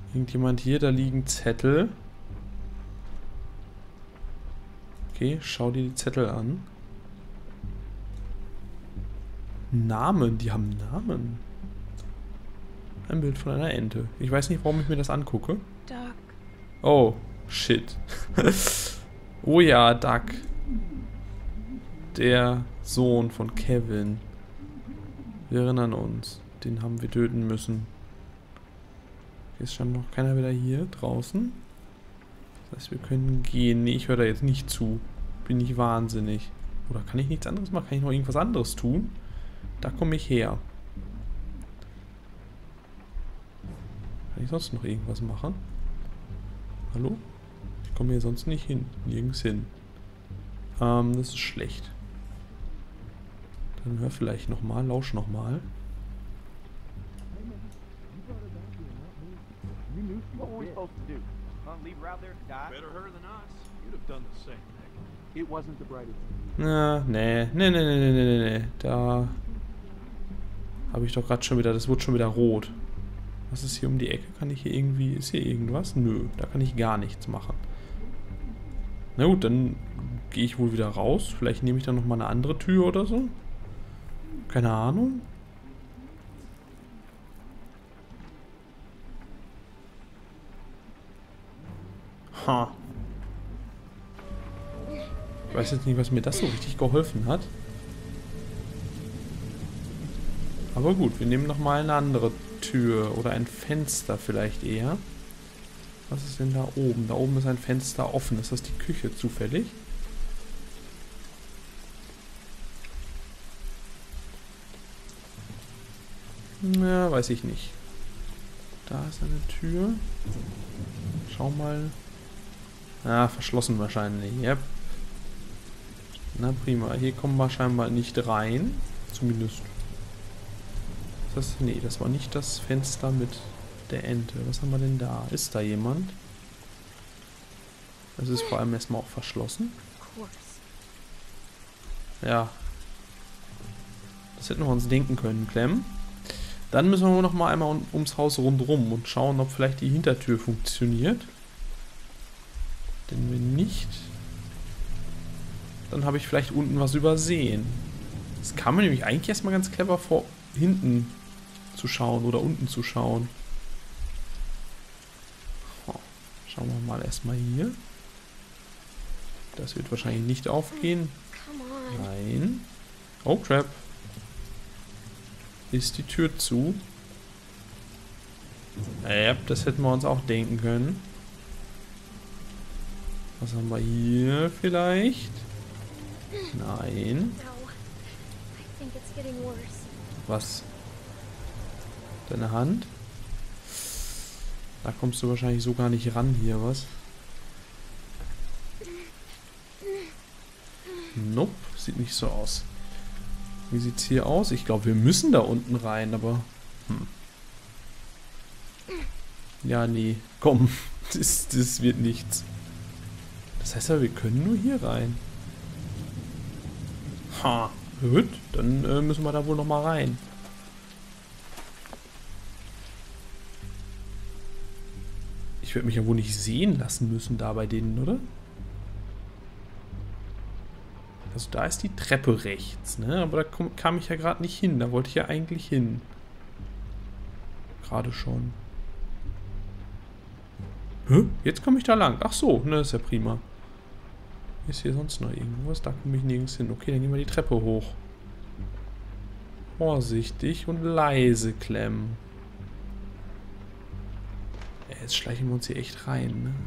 Irgendjemand hier? Da liegen Zettel. Okay, schau dir die Zettel an. Namen, die haben Namen. Ein Bild von einer Ente. Ich weiß nicht, warum ich mir das angucke. Duck. Oh, shit. Oh ja, Duck. Der Sohn von Kevin. Wir erinnern uns. Den haben wir töten müssen. Ist schon noch keiner wieder hier draußen. Das heißt, wir können gehen. Nee, ich höre da jetzt nicht zu. Bin ich wahnsinnig. Oder kann ich nichts anderes machen? Kann ich noch irgendwas anderes tun? Da komme ich her. Kann ich sonst noch irgendwas machen? Hallo? Ich komme hier sonst nicht hin. Nirgends hin. Das ist schlecht. Dann hör vielleicht nochmal. Lausch nochmal. What were we supposed to do? Leave her out there to die? Better her than us. You'd have done the same thing. It wasn't the brightest. Na, nee. Da habe ich doch gerade schon wieder, das wurde schon wieder rot. Was ist hier um die Ecke? Kann ich hier irgendwie, ist hier irgendwas? Nö, da kann ich gar nichts machen. Na gut, dann gehe ich wohl wieder raus. Vielleicht nehme ich dann nochmal eine andere Tür oder so. Keine Ahnung. Ha. Ich weiß jetzt nicht, was mir das so richtig geholfen hat. Aber gut, wir nehmen nochmal eine andere Tür oder ein Fenster vielleicht eher. Was ist denn da oben? Da oben ist ein Fenster offen. Ist das die Küche zufällig? Na, weiß ich nicht. Da ist eine Tür. Schau mal. Ah, verschlossen wahrscheinlich. Yep. Na prima. Hier kommen wir scheinbar nicht rein. Zumindest. Nee, das war nicht das Fenster mit der Ente. Was haben wir denn da? Ist da jemand? Das ist vor allem erstmal auch verschlossen. Ja. Das hätten wir uns denken können, Clem. Dann müssen wir noch mal einmal ums Haus rundherum und schauen, ob vielleicht die Hintertür funktioniert. Denn wenn nicht, dann habe ich vielleicht unten was übersehen. Das kam mir nämlich eigentlich erstmal ganz clever vor, hinten zu schauen oder unten zu schauen. Oh, schauen wir mal erstmal hier. Das wird wahrscheinlich nicht aufgehen. Nein. Oh, crap. Ist die Tür zu? Ja, das hätten wir uns auch denken können. Was haben wir hier vielleicht? Nein. Was? Deine Hand? Da kommst du wahrscheinlich so gar nicht ran hier, was? Nope, sieht nicht so aus. Wie sieht's hier aus? Ich glaube, wir müssen da unten rein, aber... Ja, nee. Komm, das wird nichts. Das heißt aber, wir können nur hier rein. Ha, gut. Dann müssen wir da wohl nochmal rein. Ich werde mich ja wohl nicht sehen lassen müssen da bei denen, oder? Also da ist die Treppe rechts, ne? Aber da kam ich ja gerade nicht hin. Da wollte ich ja eigentlich hin. Gerade schon. Hä? Jetzt komme ich da lang. Ach so, ne, ist ja prima. Ist hier sonst noch irgendwas? Da komme ich nirgends hin. Okay, dann gehen wir die Treppe hoch. Vorsichtig und leise, Clem. Ja, jetzt schleichen wir uns hier echt rein, ne?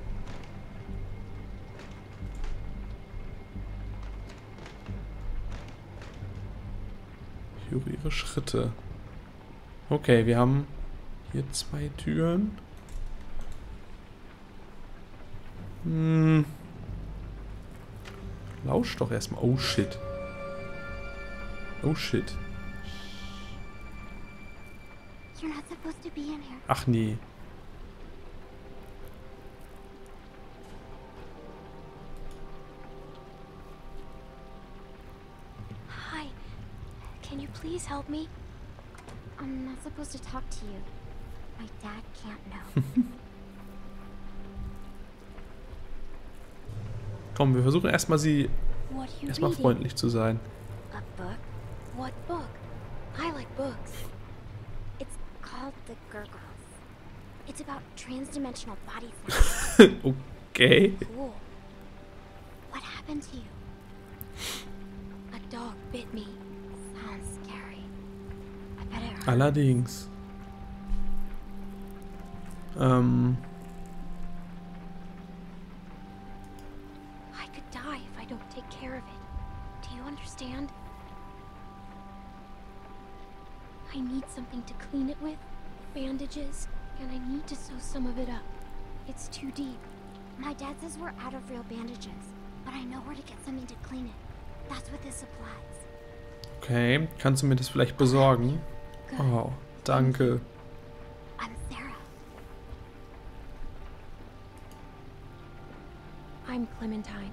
Ich höre ihre Schritte. Okay, wir haben hier 2 Türen. Lausch doch erstmal. Oh shit. Oh shit. Ach nee. Hi. Can you please help me? I'm not supposed to talk to you. My dad can't know. Komm, wir versuchen erstmal sie What are you erstmal reading? freundlich zu sein. A book? What book? I like books. It's called The Gurgles. It's about transdimensional body science. Okay. Cool. What happened to you? A dog bit me. Sounds scary. I bet it hurt. Allerdings. I could die if I don't take care of it. Do you understand? I need something to clean it with, bandages, and I need to sew some of it up. It's too deep. My dad says we're out of real bandages, but I know where to get something to clean it. That's what this supplies. Okay, kannst du mir das vielleicht besorgen? Good. Oh, danke. I'm Sarah. I'm Clementine.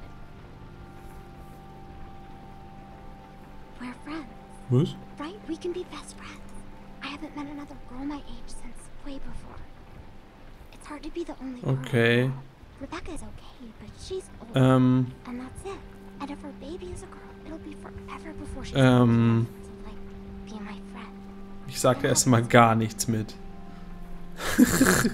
We're friends, Was? right? We can be best friends. I haven't met another girl my age since way before. It's hard to be the only girl. Okay. Rebecca's okay, but she's old. Ähm, And that's it. And if her baby is a girl, it'll be forever before she's Ähm. old enough to, like, be my friend. ich sag erstmal gar nichts mit. If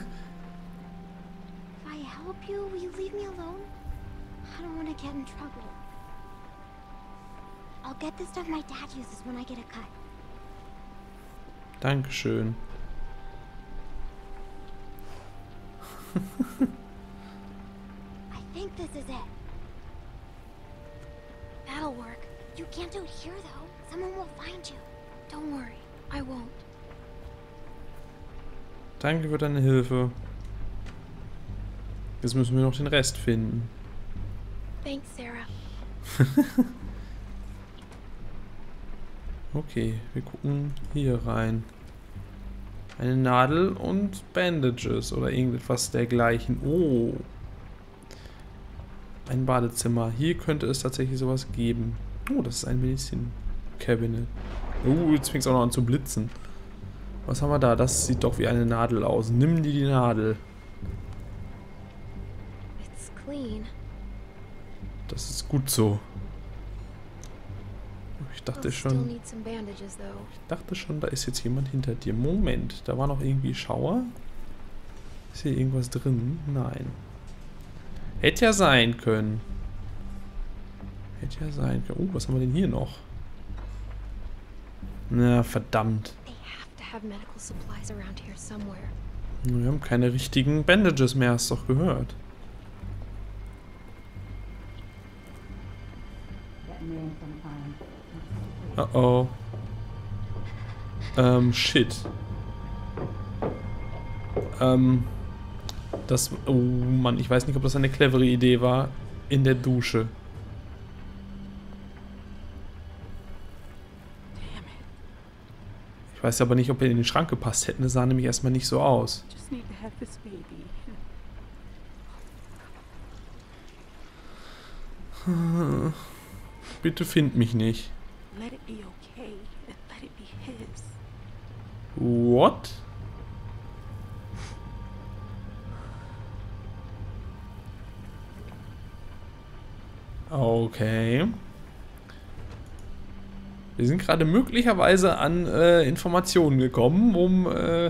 I help you, will you leave me alone? I don't want to get in trouble. I'll get the stuff my dad uses when I get a cut. Dankeschön. I think this is it. That'll work. You can't do it here, though. Someone will find you. Don't worry. I won't. Danke für deine Hilfe. Jetzt müssen wir noch den Rest finden. Thanks, Sarah. Okay, wir gucken hier rein. Eine Nadel und Bandages oder irgendetwas dergleichen. Oh. Ein Badezimmer. Hier könnte es tatsächlich sowas geben. Oh, das ist ein Medizin-Cabinet. Oh, jetzt fängt es auch noch an zu blitzen. Was haben wir da? Das sieht doch wie eine Nadel aus. Nimm dir die Nadel. It's clean. Das ist gut so. Ich dachte schon, da ist jetzt jemand hinter dir. Moment, da war noch irgendwie Schauer. Ist hier irgendwas drin? Nein. Hätte ja sein können. Hätte ja sein können. Oh, was haben wir denn hier noch? Na, verdammt. They have to have medical supplies around here somewhere. Wir haben keine richtigen Bandages mehr, hast du doch gehört. Oh oh. Shit. Das... Oh Mann, ich weiß nicht, ob das eine clevere Idee war. In der Dusche. Ich weiß aber nicht, ob er in den Schrank gepasst hätte. Das sah nämlich erstmal nicht so aus. Just need to have this baby. Bitte find mich nicht. Let it be okay. Let it be his. What? Okay. Wir sind gerade möglicherweise an Informationen gekommen, um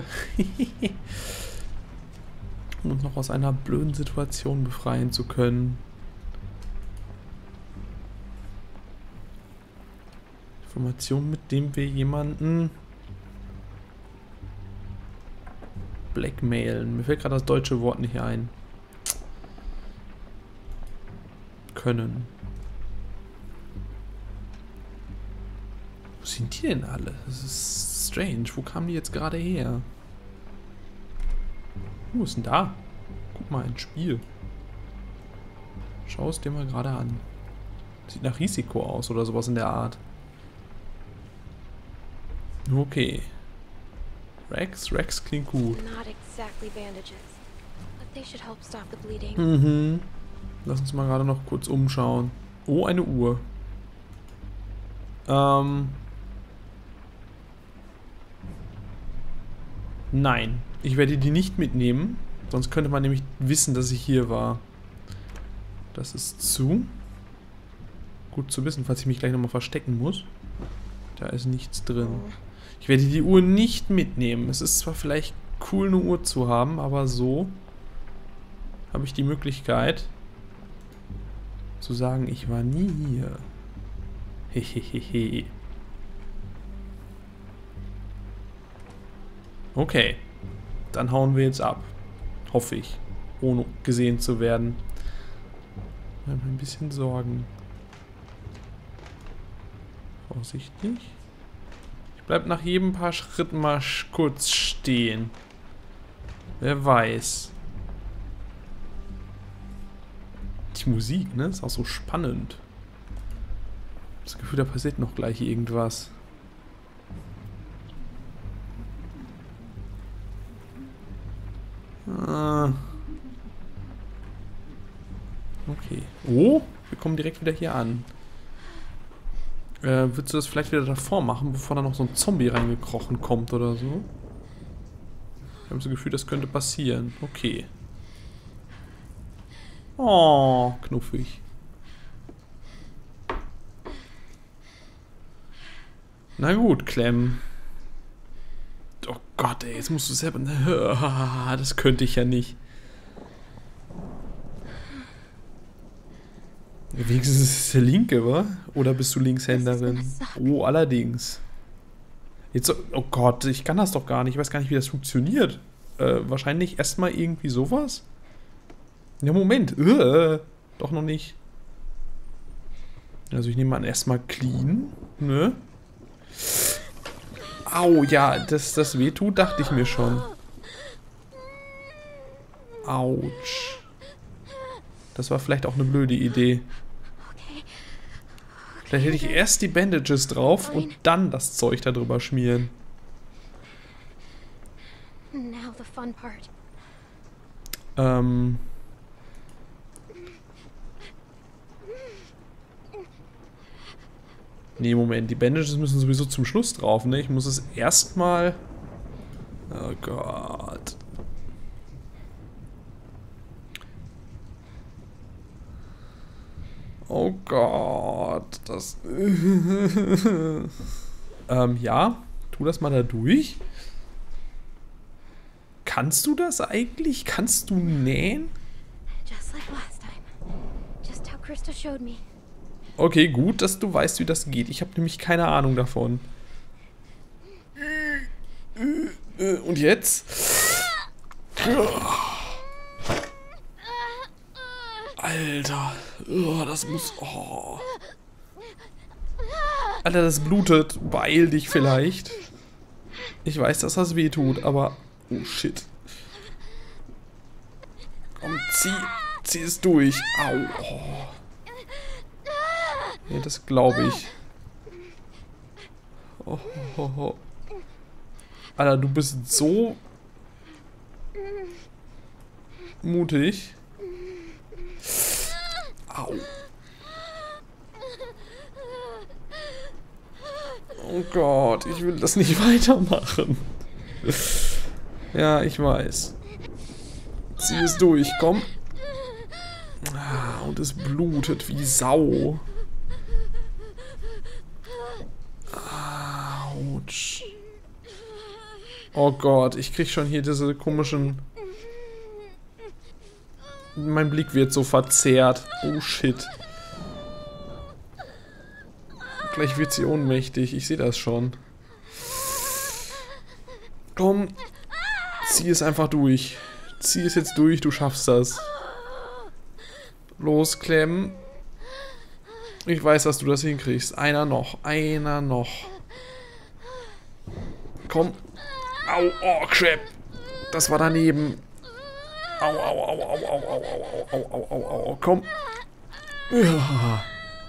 uns noch aus einer blöden Situation befreien zu können. Informationen, mit dem wir jemanden blackmailen. Mir fällt gerade das deutsche Wort nicht ein. Können. Wo sind die denn alle? Das ist strange. Wo kamen die jetzt gerade her? Wo ist denn da? Guck mal, ein Spiel. Schau es dir mal gerade an. Sieht nach Risiko aus oder sowas in der Art. Okay. Rex klingt gut. Not exactly bandages, but they should help stop the bleeding. Mhm. Lass uns mal gerade noch kurz umschauen. Oh, eine Uhr. Nein, ich werde die nicht mitnehmen. Sonst könnte man nämlich wissen, dass ich hier war. Das ist zu. Gut zu wissen, falls ich mich gleich nochmal verstecken muss. Da ist nichts drin. Ich werde die Uhr nicht mitnehmen. Es ist zwar vielleicht cool, eine Uhr zu haben, aber so habe ich die Möglichkeit zu sagen, ich war nie hier. Hehehehe. Okay. Dann hauen wir jetzt ab. Hoffe ich. Ohne gesehen zu werden. Wir haben ein bisschen Sorgen. Vorsichtig. Ich bleib nach jedem paar Schritten mal kurz stehen. Wer weiß. Die Musik, ne? Ist auch so spannend. Das Gefühl, da passiert noch gleich irgendwas. Okay. Oh, wir kommen direkt wieder hier an. Würdest du das vielleicht wieder davor machen, bevor da noch so ein Zombie reingekrochen kommt oder so? Ich habe das Gefühl, das könnte passieren. Okay. Oh, knuffig. Na gut, Clem. Oh Gott, ey, jetzt musst du selber... Das könnte ich ja nicht. Wenigstens ist es der linke, wa? Oder bist du Linkshänderin? Oh, allerdings. Jetzt so, oh Gott, ich kann das doch gar nicht. Ich weiß gar nicht, wie das funktioniert. Wahrscheinlich erstmal irgendwie sowas? Ja, Moment. Doch noch nicht. Also ich nehme an, erstmal clean. Ne? Au, ja, dass das wehtut, dachte ich mir schon. Autsch. Das war vielleicht auch eine blöde Idee. Vielleicht hätte ich erst die Bandages drauf und dann das Zeug da drüber schmieren. Now the fun part. Nee, Moment, die Bandages müssen sowieso zum Schluss drauf, ne? Ich muss es erstmal... Oh Gott. Oh Gott, das... ja, tu das mal da durch. Kannst du das eigentlich? Kannst du nähen? Just like last time. Just how Krista showed me. Okay, gut, dass du weißt, wie das geht. Ich habe nämlich keine Ahnung davon. Und jetzt? Alter. Oh, das muss... Oh. Alter, das blutet. Beeil dich vielleicht. Ich weiß, dass das weh tut, aber... Oh, shit. Komm, zieh es durch. Au. Oh. Nee, das glaube ich. Oh, oh, oh. Alter, du bist so... mutig. Au. Oh Gott, ich will das nicht weitermachen. Ja, ich weiß. Zieh es durch, komm. Ah, und es blutet wie Sau. Autsch. Oh Gott, ich krieg schon hier diese komischen... Mein Blick wird so verzerrt. Oh shit. Gleich wird sie ohnmächtig. Ich sehe das schon. Komm. Zieh es einfach durch. Zieh es jetzt durch, du schaffst das. Los, Clem. Ich weiß, dass du das hinkriegst. Einer noch. Einer noch. Komm. Au, oh, crap. Das war daneben. Au, au, au, au, au, au, au, au, au, au, au, komm. Ja.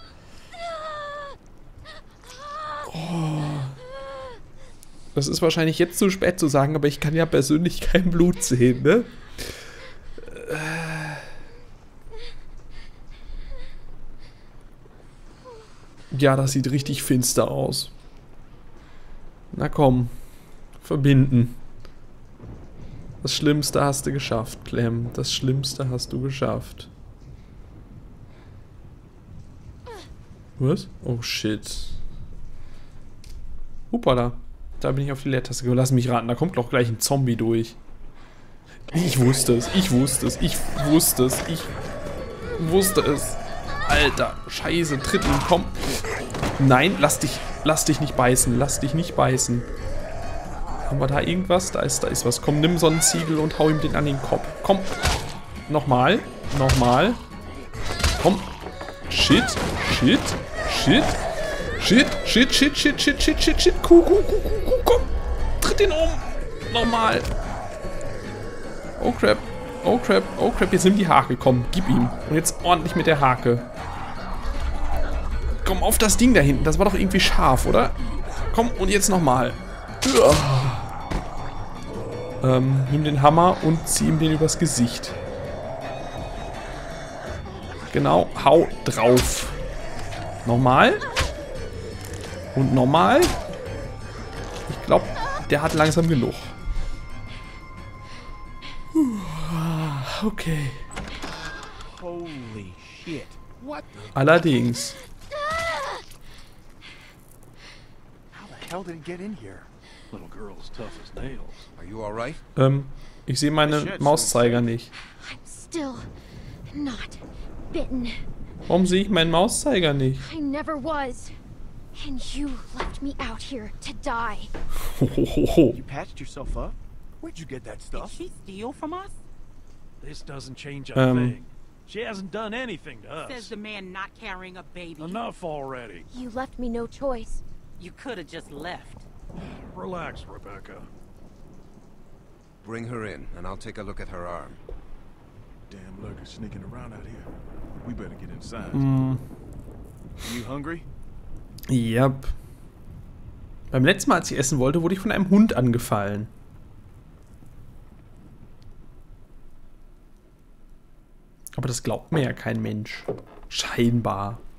Oh. Das ist wahrscheinlich jetzt zu spät zu sagen, aber ich kann ja persönlich kein Blut sehen, ne? Ja, das sieht richtig finster aus. Na komm. Verbinden. Das Schlimmste hast du geschafft, Clem. Das Schlimmste hast du geschafft. Was? Oh, shit. Hupala. Da bin ich auf die Leertaste gekommen. Lass mich raten, da kommt doch gleich ein Zombie durch. Ich wusste es, ich wusste es, ich wusste es, ich wusste es. Alter, scheiße, tritt ihn, komm. Nein, lass dich nicht beißen, lass dich nicht beißen. Haben wir da irgendwas? Da ist was. Komm, nimm so einen Ziegel und hau ihm den an den Kopf. Komm. Nochmal. Nochmal. Komm. Shit. Shit. Shit. Shit. Shit. Shit. Shit. Shit. Shit. Shit. Shit. Komm. Tritt ihn um. Nochmal. Oh crap. Oh crap. Oh crap. Jetzt nimm die Hake. Komm. Gib ihm. Und jetzt ordentlich mit der Hake. Komm, auf das Ding da hinten. Das war doch irgendwie scharf, oder? Komm, und jetzt nochmal. Nimm den Hammer und zieh ihm den übers Gesicht. Genau, hau drauf. Nochmal. Und nochmal. Ich glaube, der hat langsam genug. Okay. Holy shit. What the Allerdings. how the hell did it get in here? Little girl's tough as nails. Are you all right? Ich sehe meine Mauszeiger nicht. I'm still not bitten. Warum sehe ich meinen Mauszeiger nicht? I never was. And you left me out here to die. Hohoho. You patched yourself up? Where'd you get that Did stuff? she steal from us? This doesn't change a thing. She hasn't done anything to Says us. the man not carrying a baby. Enough already. You left me no choice. You could have just left. Relax, Rebecca. Bring her in, and I'll take a look at her arm. Damn lurkers sneaking around out here. We better get inside. You hungry? Yep. Beim letzten Mal, als ich essen wollte, wurde ich von einem Hund angefallen. Aber das glaubt mir ja kein Mensch. Scheinbar.